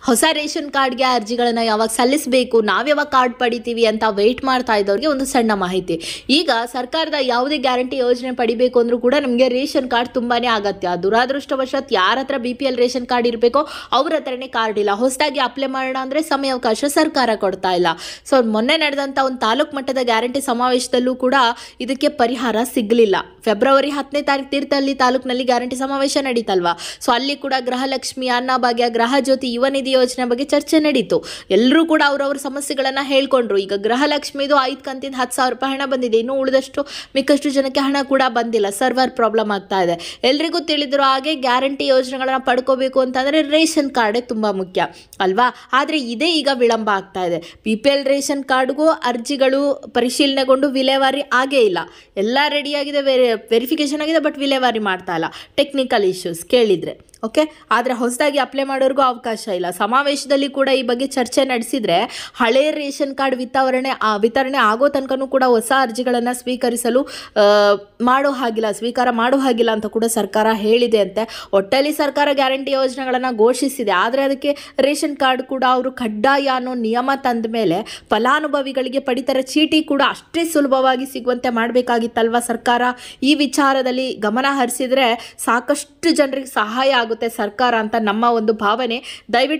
ಹೊಸ ರೇಷನ್ ಕಾರ್ಡ್ಗೆ ಅರ್ಜಿಗಳನ್ನು ಯಾವಾಗ ಸಲ್ಲಿಸಬೇಕು, ನಾವ್ಯಾವಾಗ ಕಾರ್ಡ್ ಪಡಿತೀವಿ ಅಂತ ವೆಯ್ಟ್ ಮಾಡ್ತಾ ಇದ್ದವ್ರಿಗೆ ಒಂದು ಸಣ್ಣ ಮಾಹಿತಿ. ಈಗ ಸರ್ಕಾರದ ಯಾವುದೇ ಗ್ಯಾರಂಟಿ ಯೋಜನೆ ಪಡಿಬೇಕು ಅಂದ್ರೂ ಕೂಡ ನಮಗೆ ರೇಷನ್ ಕಾರ್ಡ್ ತುಂಬಾನೇ ಅಗತ್ಯ. ದುರಾದೃಷ್ಟವಶಾತ್ ಯಾರ ಹತ್ರ BPL ರೇಷನ್ ಕಾರ್ಡ್ ಇರಬೇಕೋ ಅವ್ರ ಹತ್ರನೇ ಕಾರ್ಡ್ ಇಲ್ಲ. ಹೊಸದಾಗಿ ಅಪ್ಲೈ ಮಾಡೋಣ ಅಂದರೆ ಸಮಯಾವಕಾಶ ಸರ್ಕಾರ ಕೊಡ್ತಾ ಇಲ್ಲ. ಸೊ ಮೊನ್ನೆ ನಡೆದಂಥ ಒಂದು ತಾಲೂಕು ಮಟ್ಟದ ಗ್ಯಾರಂಟಿ ಸಮಾವೇಶದಲ್ಲೂ ಕೂಡ ಇದಕ್ಕೆ ಪರಿಹಾರ ಸಿಗಲಿಲ್ಲ. ಫೆಬ್ರವರಿ 10ನೇ ತಾರೀಕು ತೀರ್ಥಹಳ್ಳಿ ತಾಲೂಕಿನಲ್ಲಿ ಗ್ಯಾರಂಟಿ ಸಮಾವೇಶ ನಡೀತಲ್ವಾ. ಸೊ ಅಲ್ಲಿ ಕೂಡ ಗೃಹಲಕ್ಷ್ಮಿ, ಅನ್ನಭಾಗ್ಯ, ಗೃಹ ಜ್ಯೋತಿ, ಯುವ ನಿಧಿ ಯೋಜನೆ ಬಗ್ಗೆ ಚರ್ಚೆ ನಡೀತು. ಎಲ್ಲರೂ ಕೂಡ ಅವರವರ ಸಮಸ್ಯೆಗಳನ್ನ ಹೇಳ್ಕೊಂಡ್ರು. ಈಗ ಗೃಹಲಕ್ಷ್ಮಿದು 5 ಕಂತಿಂದ 10,000 ರೂಪಾಯಿ ಹಣ ಬಂದಿದೆ. ಇನ್ನು ಉಳಿದಷ್ಟು ಮಿಕ್ಕಷ್ಟು ಜನಕ್ಕೆ ಹಣ ಕೂಡ ಬಂದಿಲ್ಲ. ಸರ್ವರ್ ಪ್ರಾಬ್ಲಮ್ ಆಗ್ತಾ ಇದೆ. ಎಲ್ರಿಗೂ ತಿಳಿದಿರೋ ಹಾಗೆ ಗ್ಯಾರಂಟಿ ಯೋಜನೆಗಳನ್ನ ಪಡ್ಕೋಬೇಕು ಅಂತಂದ್ರೆ ರೇಷನ್ ಕಾರ್ಡೇ ತುಂಬಾ ಮುಖ್ಯ ಅಲ್ವಾ. ಆದ್ರೆ ಇದೇ ಈಗ ವಿಳಂಬ ಆಗ್ತಾ ಇದೆ. BPL ರೇಷನ್ ಕಾರ್ಡ್ಗೂ ಅರ್ಜಿಗಳು ಪರಿಶೀಲನೆಗೊಂಡು ವಿಲೇವಾರಿ ಆಗೇ ಇಲ್ಲ. ಎಲ್ಲ ರೆಡಿಯಾಗಿದೆ, ವೆರಿಫಿಕೇಶನ್ ಆಗಿದೆ, ಬಟ್ ವಿಲೇವಾರಿ ಮಾಡ್ತಾ ಇಲ್ಲ. ಟೆಕ್ನಿಕಲ್ ಇಶ್ಯೂಸ್ ಕೇಳಿದ್ರೆ ಓಕೆ. ಆದರೆ ಹೊಸದಾಗಿ ಅಪ್ಲೈ ಮಾಡೋರಿಗೂ ಅವಕಾಶ ಇಲ್ಲ. ಸಮಾವೇಶದಲ್ಲಿ ಕೂಡ ಈ ಬಗ್ಗೆ ಚರ್ಚೆ ನಡೆಸಿದರೆ ಹಳೆ ರೇಷನ್ ಕಾರ್ಡ್ ವಿತರಣೆ ಆಗೋ ತನಕನೂ ಕೂಡ ಹೊಸ ಅರ್ಜಿಗಳನ್ನು ಸ್ವೀಕಾರ ಮಾಡೋ ಹಾಗಿಲ್ಲ ಅಂತ ಕೂಡ ಸರ್ಕಾರ ಹೇಳಿದೆ ಅಂತೆ. ಒಟ್ಟಲ್ಲಿ ಸರ್ಕಾರ ಗ್ಯಾರಂಟಿ ಯೋಜನೆಗಳನ್ನು ಘೋಷಿಸಿದೆ. ಆದರೆ ಅದಕ್ಕೆ ರೇಷನ್ ಕಾರ್ಡ್ ಕೂಡ ಅವರು ಕಡ್ಡಾಯ ಅನ್ನೋ ನಿಯಮ ತಂದ ಮೇಲೆ ಫಲಾನುಭವಿಗಳಿಗೆ ಪಡಿತರ ಚೀಟಿ ಕೂಡ ಅಷ್ಟೇ ಸುಲಭವಾಗಿ ಸಿಗುವಂತೆ ಮಾಡಬೇಕಾಗಿತ್ತಲ್ವ ಸರ್ಕಾರ. ಈ ವಿಚಾರದಲ್ಲಿ ಗಮನ ಹರಿಸಿದರೆ ಸಾಕಷ್ಟು ಜನರಿಗೆ ಸಹಾಯ ಆಗುತ್ತೆ ಸರ್ಕಾರ ಅಂತ ನಮ್ಮ ಒಂದು ಭಾವನೆ. ದಯವಿಟ್ಟು